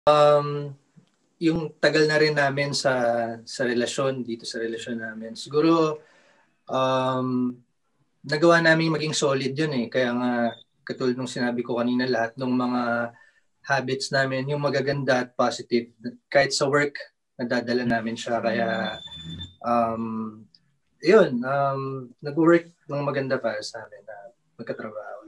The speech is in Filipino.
Yung tagal na rin namin sa relasyon, dito sa relasyon namin. Siguro, nagawa namin maging solid yun eh. Kaya nga, katulad nung sinabi ko kanina, lahat ng mga habits namin, yung magaganda at positive, kahit sa work, nadadala namin siya. Kaya, yun, nag-work ng maganda para sa amin na magkatrabaho.